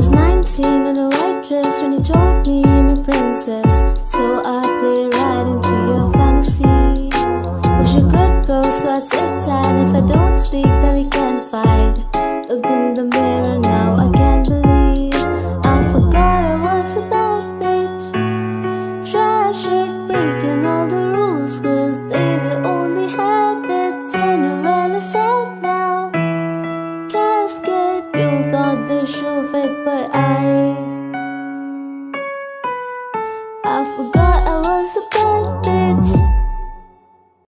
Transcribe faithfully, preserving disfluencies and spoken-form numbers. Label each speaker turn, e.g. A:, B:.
A: was nineteen in a white dress when you told me I'm a princess. So I play right into your fantasy. Wish you could go, so I'd sit tight. If I don't speak, then we can't fight. Looked in the mirror.